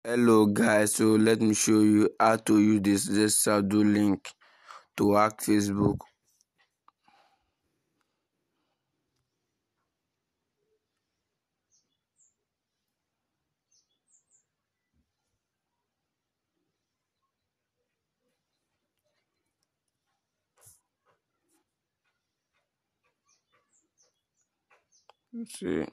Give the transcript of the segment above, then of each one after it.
Hello guys, so let me show you how to use this shawdo link to hack Facebook. See,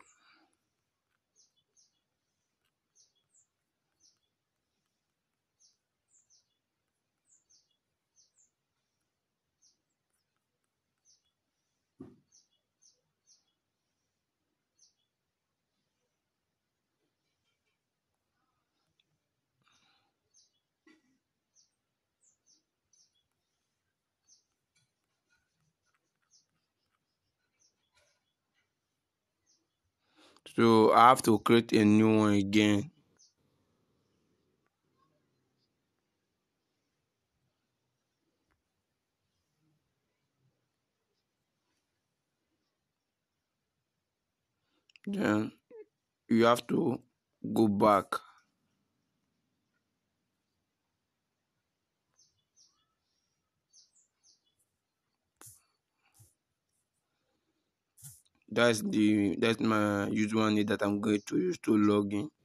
so I have to create a new one again. Then you have to go back. That's my username that I'm going to use to log in.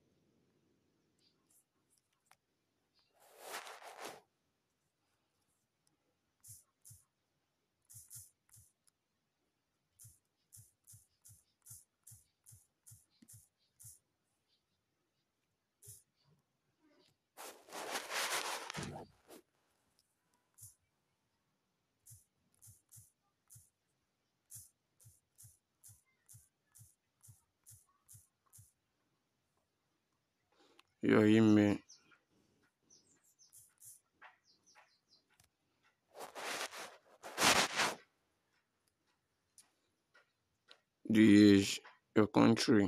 Your email. The age, your country,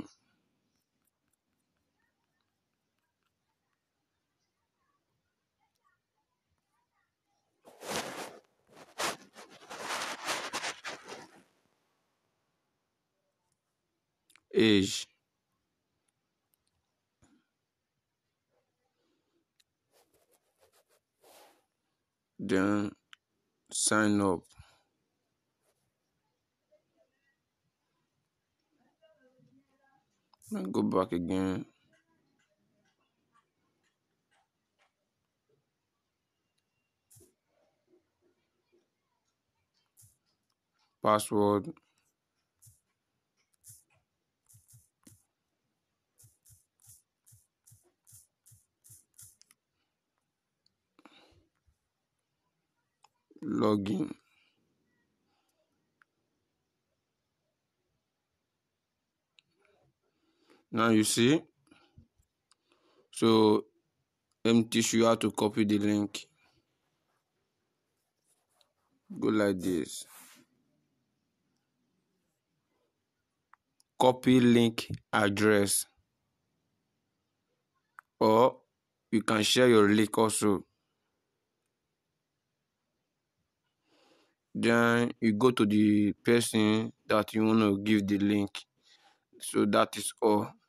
age, then sign up and go back again. Password, login. Now you see, so let me teach you how to copy the link. Go like this. Copy link address, or you can share your link also. Then you go to the person that you want to give the link. So that is all.